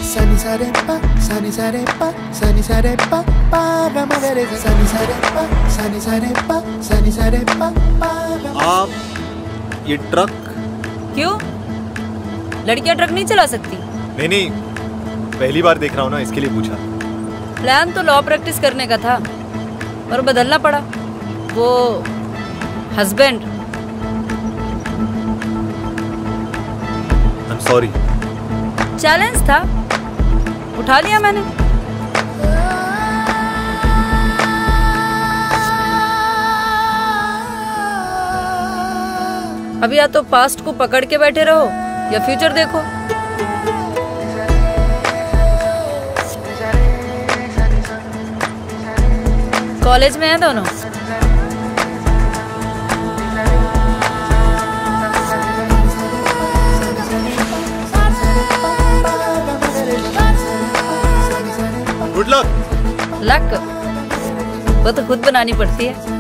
Sani sa re pa, sani sa re pa, sani sa re pa, pa ga ma ga re sa. Sani sa re pa, sani sa re pa, sani sa re pa, pa ga ma. आप ये truck? क्यों? लड़कियां truck नहीं चला सकती? नहीं, पहली बार देख रहा हूँ ना, इसके लिए पूछा। प्लान तो लॉ प्रैक्टिस करने का था, पर बदलना पड़ा। वो husband. I am sorry. Challenge था, उठा लिया मैंने। अब या तो पास्ट को पकड़ के बैठे रहो या फ्यूचर देखो। कॉलेज में हैं दोनों। Good luck. लक वो तो खुद बनानी पड़ती है।